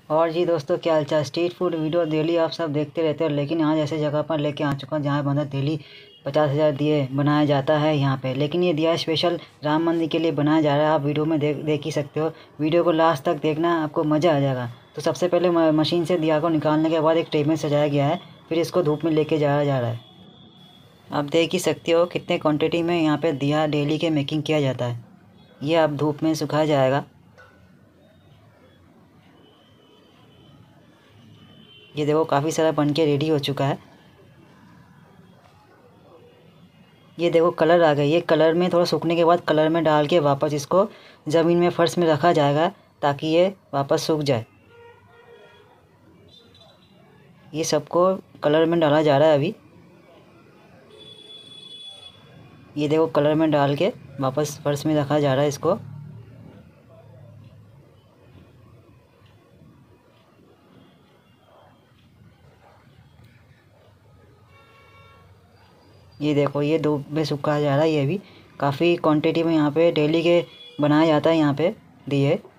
और जी दोस्तों, क्या हालचाल। स्ट्रीट फूड वीडियो डेली आप सब देखते रहते हो, लेकिन आज ऐसे जगह पर लेके आ चुका हूँ जहाँ बंदा डेली 50,000 दिए बनाया जाता है यहाँ पे। लेकिन ये दिया स्पेशल राम मंदिर के लिए बनाया जा रहा है। आप वीडियो में देख ही सकते हो। वीडियो को लास्ट तक देखना, आपको मज़ा आ जाएगा। तो सबसे पहले मशीन से दिया को निकालने के बाद एक ट्रे में सजाया गया है, फिर इसको धूप में लेके जाया जा रहा है। आप देख ही सकते हो कितने क्वान्टिटी में यहाँ पर दिया डेली के मेकिंग किया जाता है। ये अब धूप में सुखाया जाएगा। ये देखो काफ़ी सारा बन के रेडी हो चुका है। ये देखो कलर आ गया। ये कलर में थोड़ा सूखने के बाद कलर में डाल के वापस इसको ज़मीन में फर्श में रखा जाएगा ताकि ये वापस सूख जाए। ये सबको कलर में डाला जा रहा है अभी। ये देखो कलर में डाल के वापस फर्श में रखा जा रहा है इसको। ये देखो ये धूप में सुखाया जा रहा है। ये भी काफ़ी क्वांटिटी में यहाँ पे डेली के बनाया जाता है यहाँ पे दिए।